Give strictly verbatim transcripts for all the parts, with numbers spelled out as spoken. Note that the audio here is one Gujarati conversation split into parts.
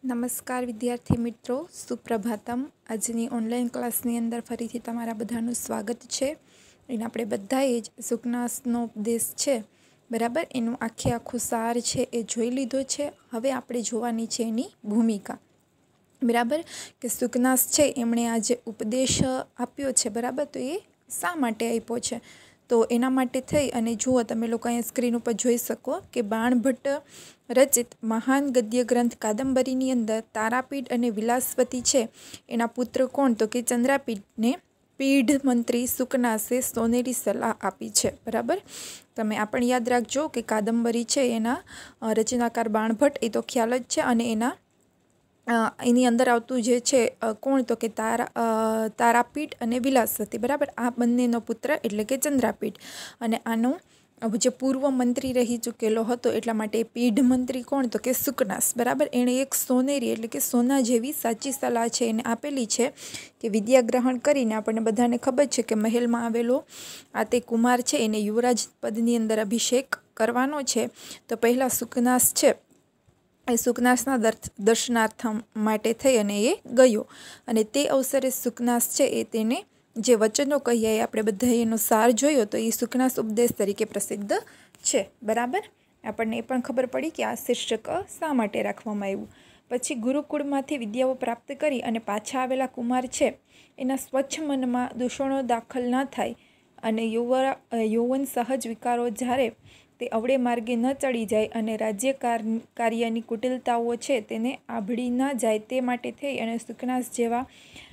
નમસ્કાર વિદ્યાર્થી મિત્રો, સુપ્રભાતમ। આજની ઓનલાઈન ક્લાસની અંદર ફરીથી તમારા બધાનું સ્વાગત છે। એને આપણે બધાએ જ સુકનાસનો ઉપદેશ છે બરાબર, એનું આખે આખું સાર છે એ જોઈ લીધો છે। હવે આપણે જોવાની છે એની ભૂમિકા બરાબર, કે સુકનાસ છે એમણે આ જે ઉપદેશ આપ્યો છે બરાબર, તો એ શા માટે આપ્યો છે। તો એના માટે થઈ અને જુઓ તમે લોકો અહીંયા સ્ક્રીન ઉપર જોઈ શકો કે બાણભટ્ટ રચિત મહાન ગદ્ય ગ્રંથ કાદંબરીની અંદર તારાપીઠ અને વિલાસવતી છે એના પુત્ર કોણ, તો કે ચંદ્રાપીઠને પીઢ મંત્રી સુકનાસે સોનેરી સલાહ આપી છે બરાબર। તમે આ પણ યાદ રાખજો કે કાદંબરી છે એના રચનાકાર બાણભટ્ટ, એ તો ખ્યાલ જ છે, અને એના એની અંદર આવતું જે છે કોણ, તો કે તારા તારાપીઠ અને વિલાસવતી બરાબર, આ બંનેનો પુત્ર એટલે કે ચંદ્રાપીઠ, અને આનો જે પૂર્વ મંત્રી રહી ચૂકેલો હતો એટલા માટે પીઢ મંત્રી કોણ, તો કે સુકનાસ બરાબર। એણે એક સોનેરી એટલે કે સોના જેવી સાચી સલાહ છે એને આપેલી છે કે વિદ્યા ગ્રહણ કરીને આપણને બધાને ખબર છે કે મહેલમાં આવેલો આ તે કુમાર છે એને યુવરાજ પદની અંદર અભિષેક કરવાનો છે, તો પહેલાં સુકનાસ છે એ સુકનાસના દર્શનાર્થમ માટે થઈ અને એ ગયો, અને તે અવસરે સુકનાસ છે એ તેને જે વચનો કહ્યા એ આપણે બધા એનો સાર જોયો, તો એ સુકનાસ ઉપદેશ તરીકે પ્રસિદ્ધ છે બરાબર। આપણને એ પણ ખબર પડી કે આ શીર્ષક શા માટે રાખવામાં આવ્યું। પછી ગુરુકુળમાંથી વિદ્યાઓ પ્રાપ્ત કરી અને પાછા આવેલા કુમાર છે એના સ્વચ્છ મનમાં દૂષણો દાખલ ન થાય અને યુવા યૌવન સહજ વિકારો જ્યારે તે અવળે માર્ગે ન ચડી જાય અને રાજ્ય કાર્યની કુટિલતાઓ છે તેને આભળી ન જાય, તે માટે થઈ અને સુકનાસ જેવા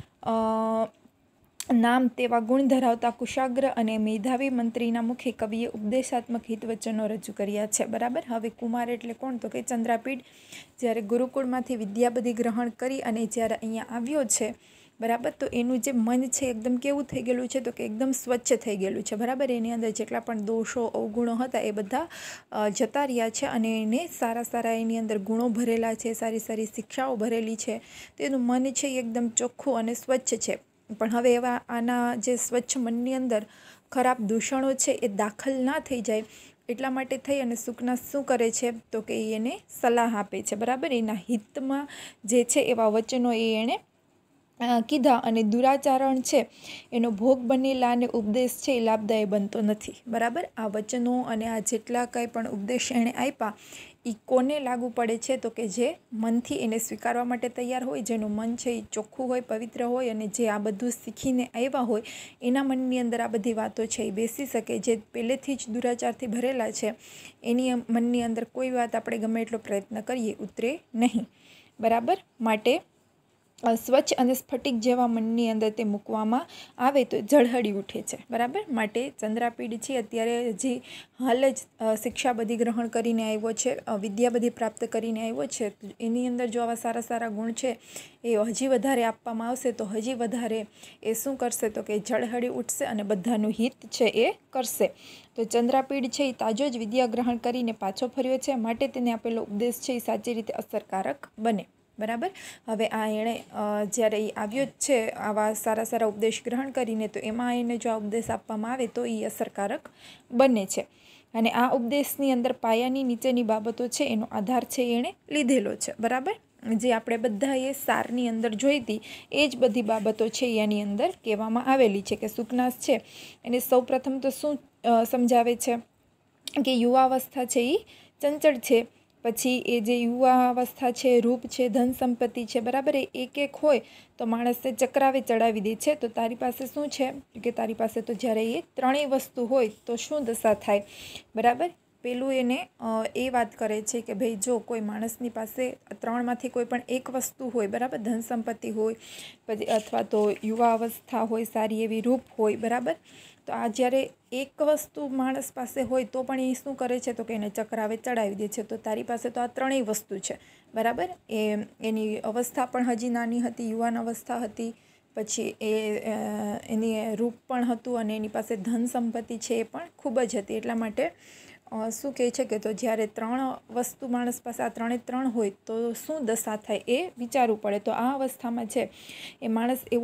નામ તેવા ગુણ ધરાવતા કુશાગ્ર અને મેધાવી મંત્રીના મુખે કવિએ ઉપદેશાત્મક હિતવચનો રજૂ કર્યા છે બરાબર। હવે કુમાર એટલે કોણ, તો કે ચંદ્રાપીઠ જ્યારે ગુરુકુળમાંથી વિદ્યા બધી ગ્રહણ કરી અને જ્યારે અહીંયા આવ્યો છે બરાબર, તો એનું જે મન છે એકદમ કેવું થઈ ગયેલું છે, તો કે એકદમ સ્વચ્છ થઈ ગયેલું છે બરાબર। એની અંદર જેટલા પણ દોષો અવગુણો હતા એ બધા જતા રહ્યા છે અને એને સારા સારા એની અંદર ગુણો ભરેલા છે, સારી સારી શિક્ષાઓ ભરેલી છે, તો એનું મન છે એ એકદમ ચોખ્ખું અને સ્વચ્છ છે। પણ હવે એવા આના જે સ્વચ્છ મનની અંદર ખરાબ દૂષણો છે એ દાખલ ના થઈ જાય એટલા માટે થઈ અને સુકનાસ શું કરે છે, તો કે એને સલાહ આપે છે બરાબર। એના હિતમાં જે છે એવા વચનો એ એણે કીધા, અને દુરાચરણ છે એનો ભોગ બનેલા અને ઉપદેશ છે એ લાભદાયી બનતો નથી બરાબર। આ વચનો અને આ જેટલા કંઈ પણ ઉપદેશ એણે આપ્યા એ કોને લાગુ પડે છે, તો કે જે મનથી એને સ્વીકારવા માટે તૈયાર હોય, જેનું મન છે એ ચોખ્ખું હોય, પવિત્ર હોય, અને જે આ બધું શીખીને આવ્યા હોય એના મનની અંદર આ બધી વાતો છે એ બેસી શકે। જે પહેલેથી જ દુરાચારથી ભરેલા છે એની મનની અંદર કોઈ વાત આપણે ગમે એટલો પ્રયત્ન કરીએ ઉતરે નહીં બરાબર। માટે સ્વચ્છ અને સ્ફટિક જેવા મનની અંદર તે મૂકવામાં આવે તો ઝળહળી ઉઠે છે બરાબર। માટે ચંદ્રાપીઠ છે અત્યારે હજી હાલ જ શિક્ષા બધી ગ્રહણ કરીને આવ્યો છે, વિદ્યા બધી પ્રાપ્ત કરીને આવ્યો છે, એની અંદર જો આવા સારા સારા ગુણ છે એ હજી વધારે આપવામાં આવશે તો હજી વધારે એ શું કરશે, તો કે ઝળહળી ઉઠશે અને બધાનું હિત છે એ કરશે। તો ચંદ્રાપીઠ છે એ તાજો જ વિદ્યા ગ્રહણ કરીને પાછો ફર્યો છે, માટે તેને આપેલો ઉપદેશ છે એ સાચી રીતે અસરકારક બને બરાબર। હવે આ એણે જ્યારે એ આવ્યો જ છે આવા સારા સારા ઉપદેશ ગ્રહણ કરીને, તો એમાં એને જો આ ઉપદેશ આપવામાં આવે તો એ અસરકારક બને છે, અને આ ઉપદેશની અંદર પાયાની નીચેની બાબતો છે એનો આધાર છે એણે લીધેલો છે બરાબર। જે આપણે બધાએ સારની અંદર જોઈ હતી એ જ બધી બાબતો છે એની અંદર કહેવામાં આવેલી છે, કે સુકનાસ છે એને સૌ પ્રથમ તો શું સમજાવે છે કે યુવાવસ્થા છે એ ચંચળ છે, પછી એ જે યુવાવસ્થા છે, રૂપ છે, ધન સંપત્તિ છે બરાબર, એ એક એક હોય તો માણસને ચક્રાવે ચડાવી દે છે। તો તારી પાસે શું છે કે તારી પાસે તો જ્યારે એ ત્રણેય વસ્તુ હોય તો શું દશા થાય બરાબર। પેલું એને એ વાત કરે છે કે ભાઈ જો કોઈ માણસની પાસે ત્રણમાંથી કોઈ પણ એક વસ્તુ હોય બરાબર, ધન સંપત્તિ હોય, પછી અથવા તો યુવા અવસ્થા હોય, સારી એવી રૂપ હોય બરાબર, તો આ જ્યારે એક વસ્તુ માણસ પાસે હોય તો પણ એ શું કરે છે, તો કે એને ચક્રાવે ચડાવી દે છે। તો તારી પાસે તો આ ત્રણેય વસ્તુ છે બરાબર। એ એની અવસ્થા પણ હજી નાની હતી, યુવાન અવસ્થા હતી, પછી એ એની રૂપ પણ હતું, અને એની પાસે ધન સંપત્તિ છે એ પણ ખૂબ જ હતી। એટલા માટે શું કહે છે કે તો જ્યારે ત્રણ વસ્તુ માણસ પાસે આ ત્રણે ત્રણ હોય તો શું દશા થાય એ વિચારવું પડે। તો આ અવસ્થામાં છે એ માણસ એવો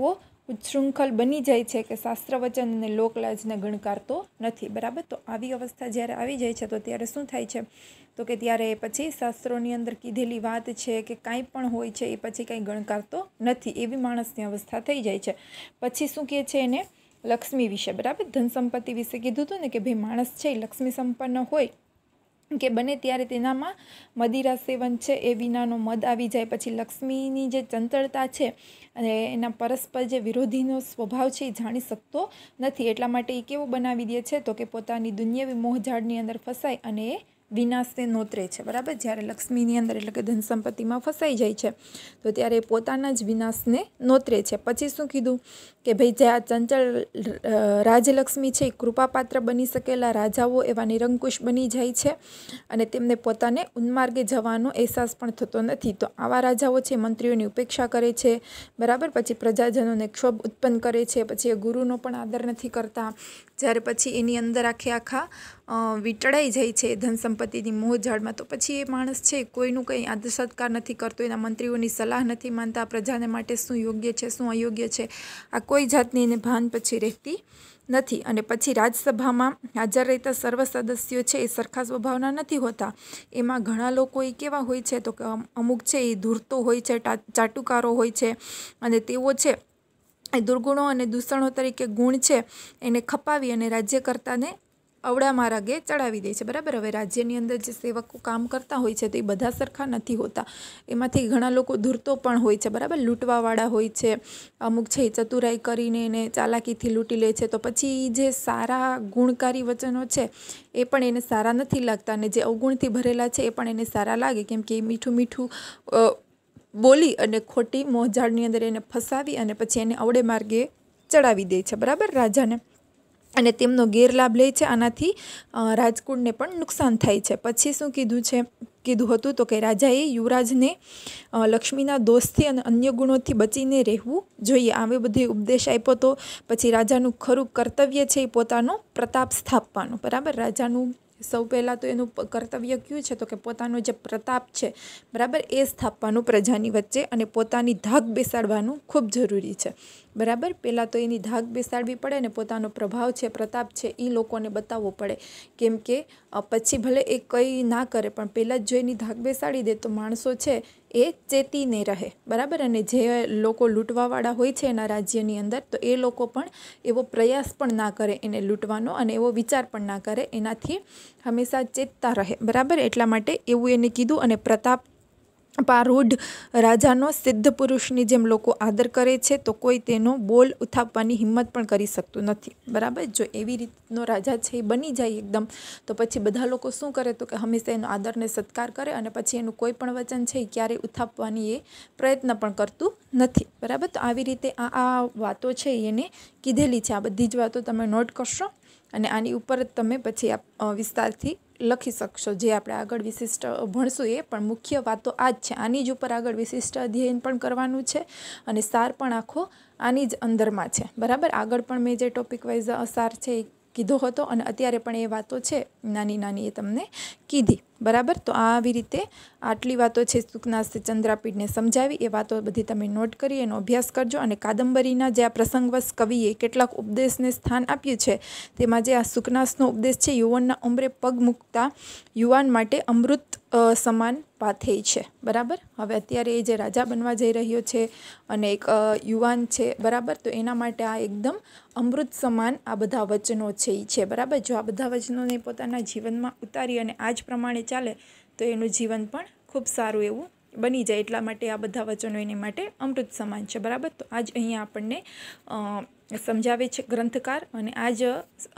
ઉચ્છૃંખલ બની જાય છે કે શાસ્ત્ર વચન અને લોકલાજને ગણકારતો નથી, બરાબર. તો આવી અવસ્થા જ્યારે આવી જાય છે તો ત્યારે શું થાય છે તો કે ત્યારે પછી શાસ્ત્રોની અંદર કીધેલી વાત છે કે કાંઈ પણ હોય છે એ પછી કંઈ ગણકારતો નથી, એવી માણસની અવસ્થા થઈ જાય છે. પછી શું કહે છે એને લક્ષ્મી વિશે, બરાબર, ધન સંપત્તિ વિશે કીધું હતું ને કે ભાઈ માણસ છે એ લક્ષ્મી સંપન્ન હોય કે બને ત્યારે તેનામાં મદિરા સેવન છે એ વિનાનો મદ આવી જાય, પછી લક્ષ્મીની જે ચંચળતા છે અને એના પરસ્પર જે વિરોધીનો સ્વભાવ છે એ જાણી શકતો નથી, એટલા માટે એ કેવું બનાવી દે છે તો કે પોતાની દુનિયાવી મોહજાળની અંદર ફસાય અને એ વિનાશને નોતરે છે, બરાબર. જ્યારે લક્ષ્મીની અંદર એટલે કે ધન સંપત્તિમાં ફસાઈ જાય છે તો ત્યારે પોતાના જ વિનાશને નોતરે છે. પછી શું કીધું કે ભાઈ જે આ ચંચળ રાજલક્ષ્મી છે એ કૃપાપાત્ર બની શકેલા રાજાઓ એવા નિરંકુશ બની જાય છે અને તેમને પોતાને ઉન્માર્ગે જવાનો અહેસાસ પણ થતો નથી. તો આવા રાજાઓ છે મંત્રીઓની ઉપેક્ષા કરે છે, બરાબર. પછી પ્રજાજનોને ક્ષોભ ઉત્પન્ન કરે છે, પછી એ ગુરુનો પણ આદર નથી કરતા. જ્યારે પછી એની અંદર આખે આખા વીંટળાઈ જાય છે ધન સંપત્તિની મોહજાળમાં તો પછી એ માણસ છે કોઈનું કંઈ આદર સત્કાર નથી કરતો, એના મંત્રીઓની સલાહ નથી માનતા, પ્રજાને માટે શું યોગ્ય છે શું અયોગ્ય છે આ કોઈ જાતની એને ભાન પછી રહેતી નથી. અને પછી રાજસભામાં હાજર રહેતા સર્વ સદસ્યો છે એ સરખા સ્વભાવના નથી હોતા, એમાં ઘણા લોકો એ કેવા હોય છે તો કે અમુક છે એ ધૂર્તો હોય છે, ચાટુકારો હોય છે અને તેઓ છે એ દુર્ગુણો અને દૂષણો તરીકે ગુણ છે એને ખપાવી અને રાજ્યકર્તાને અવળા માર્ગે ચડાવી દે છે, બરાબર. હવે રાજ્યની અંદર જે સેવકો કામ કરતા હોય છે તો એ બધા સરખા નથી હોતા, એમાંથી ઘણા લોકો ધૂર્તો પણ હોય છે, બરાબર, લૂંટવાવાળા હોય છે, અમુક છે એ ચતુરાઈ કરીને એને ચાલાકીથી લૂંટી લે છે. તો પછી જે સારા ગુણકારી વચનો છે એ પણ એને સારા નથી લાગતા અને જે અવગુણથી ભરેલા છે એ પણ એને સારા લાગે, કેમ કે એ મીઠું મીઠું બોલી અને ખોટી મોહજાળની અંદર એને ફસાવી અને પછી એને અવળે માર્ગે ચડાવી દે છે, બરાબર, રાજાને, અને તેમનો ગેરલાભ લે છે. આનાથી રાજકુળને પણ નુકસાન થાય છે. પછી શું કીધું છે કીધું હતું તો કે રાજાએ યુવરાજને લક્ષ્મીના દોષથી અને અન્ય ગુણોથી બચીને રહેવું જોઈએ, આવી બધી ઉપદેશ આપ્યો તો. પછી રાજાનું ખરું કર્તવ્ય છે એ પોતાનો પ્રતાપ સ્થાપવાનો, બરાબર. રાજાનું સૌ પહેલાં તો એનું કર્તવ્ય કયું છે તો કે પોતાનો જે પ્રતાપ છે, બરાબર, એ સ્થાપવાનું પ્રજાની વચ્ચે અને પોતાની ધાક બેસાડવાનું ખૂબ જરૂરી છે, બરાબર. પહેલાં તો એની ધાક બેસાડવી પડે ને પોતાનો પ્રભાવ છે પ્રતાપ છે એ લોકોને બતાવવો પડે, કેમ કે પછી ભલે એ કંઈ ના કરે પણ પહેલાં જ જો એની ધાક બેસાડી દે તો માણસો છે એ ચેતીને રહે, બરાબર. અને જે લોકો લૂંટવાવાળા હોય છે એના રાજ્યની અંદર તો એ લોકો પણ એવો પ્રયાસ પણ ના કરે એને લૂંટવાનો અને એવો વિચાર પણ ના કરે, એનાથી હંમેશા ચેતતા રહે, બરાબર. એટલા માટે એવું એને કીધું. અને પ્રતાપ પારૂઢ રાજાનો સિદ્ધ પુરુષની જેમ લોકો આદર કરે છે તો કોઈ તેનો બોલ ઉથાપવાની હિંમત પણ કરી શકતું નથી, બરાબર. જો એવી રીતનો રાજા છે એ બની જાય એકદમ તો પછી બધા લોકો શું કરે તો કે હંમેશા એનો આદરને સત્કાર કરે અને પછી એનું કોઈ પણ વચન છે એ ક્યારેય ઉથાપવાની એ પ્રયત્ન પણ કરતું નથી, બરાબર. તો આવી રીતે આ આ વાતો છે એને કીધેલી છે. આ બધી જ વાતો તમે નોટ કરશો અને આની ઉપર જ તમે પછી આ વિસ્તારથી લખી શકશો. જે આપણે આગળ વિશિષ્ટ ભણશું એ પણ મુખ્ય વાતો આ જ છે, આની જ ઉપર આગળ વિશિષ્ટ અધ્યયન પણ કરવાનું છે અને સાર પણ આખો આની જ અંદરમાં છે, બરાબર. આગળ પણ મેં જે ટોપિક વાઇઝ સાર છે એ કીધો હતો અને અત્યારે પણ એ વાતો છે નાની નાની એ તમને કીધી, બરાબર. તો આવી રીતે આટલી વાતો છે સુકનાસે ચંદ્રાપીઠને સમજાવી, એ વાતો બધી તમે નોટ કરી એનો અભ્યાસ કરજો. અને કાદંબરીના જે આ પ્રસંગવશ કવિએ કેટલાક ઉપદેશને સ્થાન આપ્યું છે તેમાં જે આ સુકનાસનો ઉપદેશ છે યુવાનના ઉંમરે પગ મૂકતા યુવાન માટે અમૃત સમાન પાથેય છે, બરાબર. હવે અત્યારે એ જે રાજા બનવા જઈ રહ્યો છે અને એક યુવાન છે, બરાબર, તો એના માટે આ એકદમ અમૃત સમાન આ બધા વચનો છે એ છે, બરાબર. જો આ બધા વચનોને પોતાના જીવનમાં ઉતારી અને આ જ પ્રમાણે ચાલે તો એનું જીવન પણ ખૂબ સારું એવું બની જાય, એટલા માટે આ બધા વચનો એની માટે અમૃત સમાન છે, બરાબર. તો આજ અહીંયા આપણને સમજાવે છે ગ્રંથકાર અને આ જ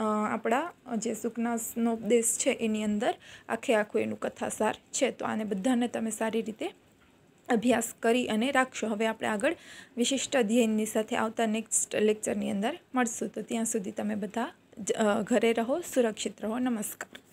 આપણા જે સુકનાસનો ઉપદેશ છે એની અંદર આખે આખું એનું કથાસાર છે. તો આને બધાને તમે સારી રીતે અભ્યાસ કરી અને રાખશો. હવે આપણે આગળ વિશિષ્ટ અધ્યયનની સાથે આવતા નેક્સ્ટ લેક્ચરની અંદર મળશું. તો ત્યાં સુધી તમે બધા ઘરે રહો, સુરક્ષિત રહો. નમસ્કાર.